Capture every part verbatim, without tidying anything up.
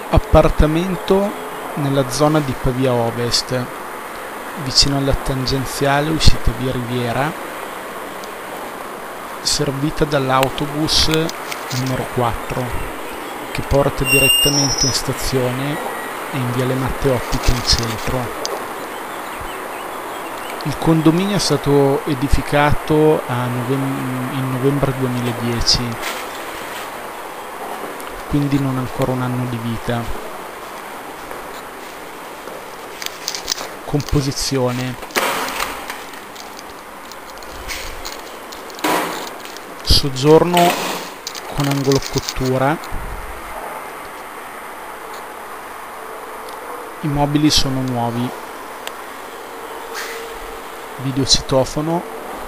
Appartamento nella zona di Pavia Ovest, vicino alla tangenziale uscita via Riviera, servita dall'autobus numero quattro che porta direttamente in stazione e in Viale Matteotti in centro. Il condominio è stato edificato a novem- in novembre duemiladieci, quindi non ancora un anno di vita. Composizione: soggiorno con angolo cottura, i mobili sono nuovi, videocitofono,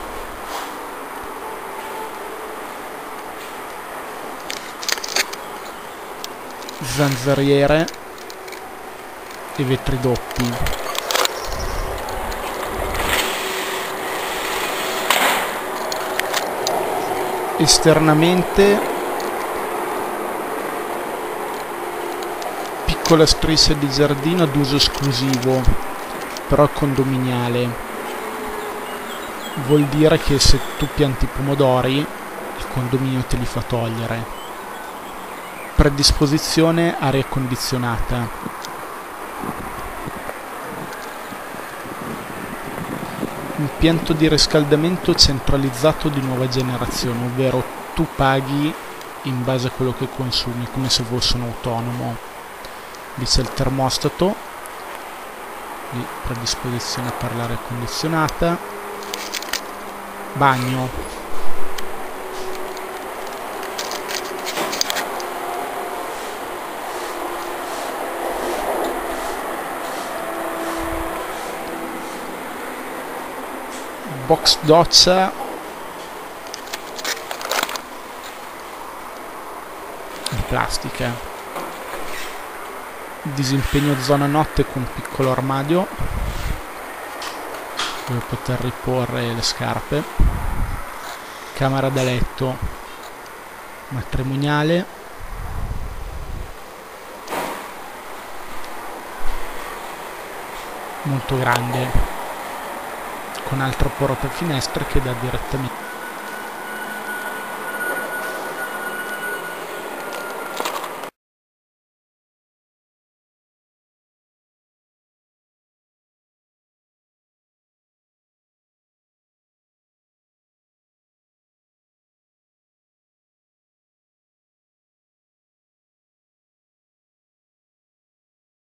zanzariere e vetri doppi. Esternamente piccola striscia di giardino ad uso esclusivo, però condominiale. Vuol dire che se tu pianti pomodori il condominio te li fa togliere. Predisposizione aria condizionata. Impianto di riscaldamento centralizzato di nuova generazione, ovvero tu paghi in base a quello che consumi, come se fosse un autonomo. Lì c'è il termostato, lì predisposizione per l'aria condizionata. Bagno. Box doccia in plastica. Disimpegno zona notte con piccolo armadio dove poter riporre le scarpe. Camera da letto matrimoniale, molto grande, con altra porta finestra che dà direttamente